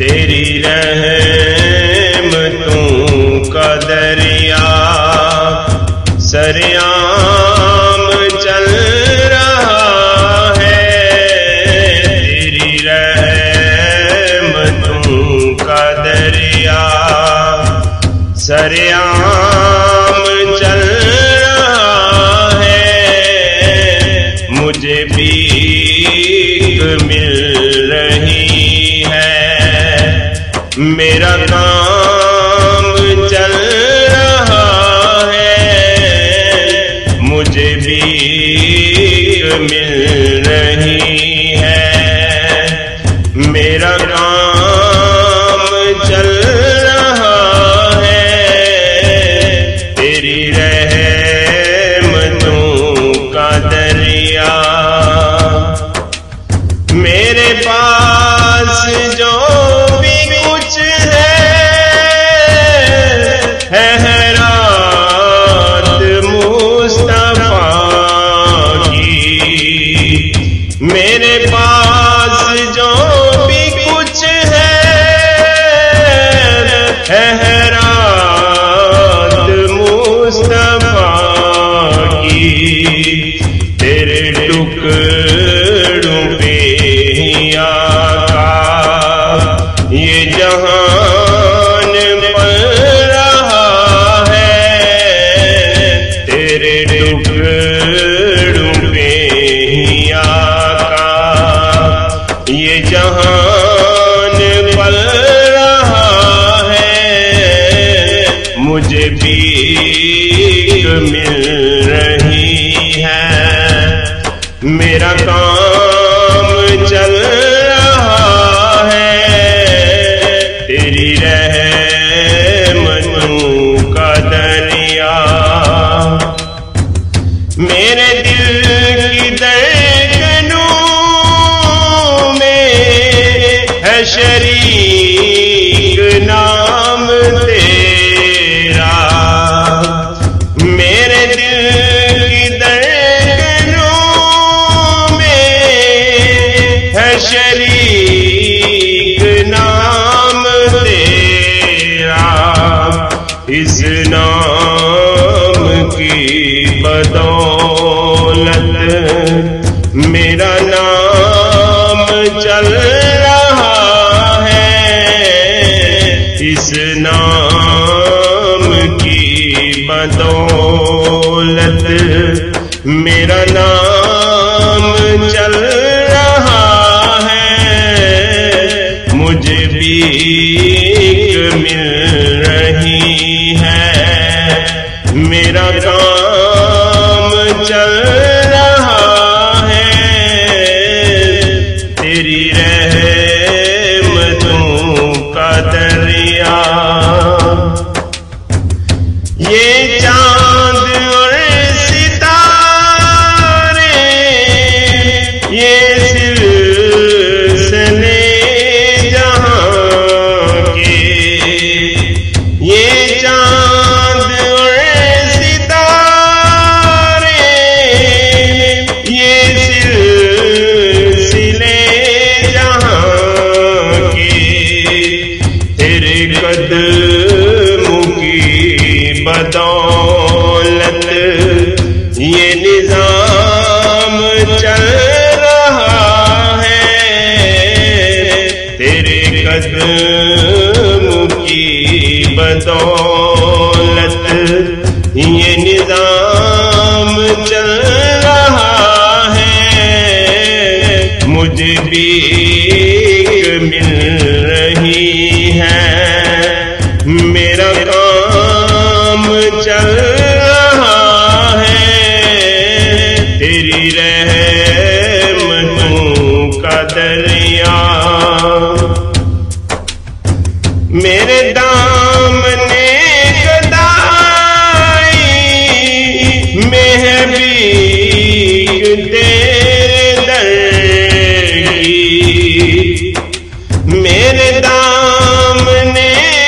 تیری رحمتوں کا دریا سریام چل رہا ہے، تیری رحمتوں کا دریا سریام چل رہا ہے، مجھے بھیک مل رہی ہے، میرا کام چل رہا ہے، مجھے بھیک مل رہی ہے، میرا کام چل رہا ہے، تیری رحمتوں کا دریا۔ میرے پاس جو بھی کچھ ہے رات مصطفیٰ کی، میرے پاس جو بھی کچھ ہے رات مصطفیٰ کی، تیرے ٹکڑوں پہ ہی آقا یہ جہان پل رہا ہے، تیرے ٹکڑوں پہ ہی آقا یہ جہان پل رہا ہے، مجھے بھیک مل رہی ہے، میرا کام چل رہا ہے، تیری رحمتوں کا دریا۔ میرے دل کی دھڑکنوں میں ہے شریک نام تیرا، میرے دل کی دھڑکنوں میں ہے شریک نام تیرا، اس نام کی بدولت میرا نام چل رہا ہے، اس نام کی بدولت میرا نام چل رہا ہے، مجھے بھیک مل رہی ہے، میرا کام چل رہا ہے، تیری رحمتوں کا دریا۔ یہ چاند اور ستارے یہ سلسلے جہاں کے، یہ چاند اور ستارے یہ سلسلے جہاں کے، تیرے قدموں کی بدولت یہ نظام چل رہا ہے، تیرے قدموں کی بدولت یہ نظام چل رہا ہے، مجھے بھیک مل رہی ہے، میرا کام چل رہا ہے، تیری رحمتوں کا دریا۔ میرے دامنے گدائی میں ہے بھیک تیرے در کی، میرے دامنے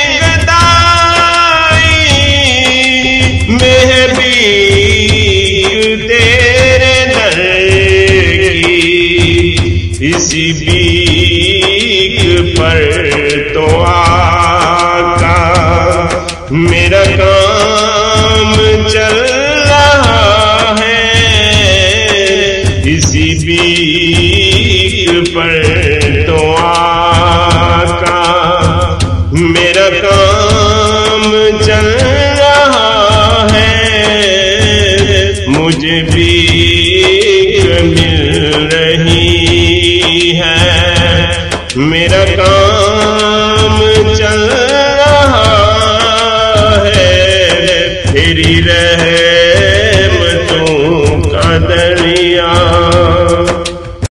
گدائی میں ہے بھیک تیرے در کی، اسی بھیک پر کام چل رہا ہے، اسی بیک پر تو آقا میرا کام چل رہا ہے، مجھے بیک مل رہی ہے، میرا کام چل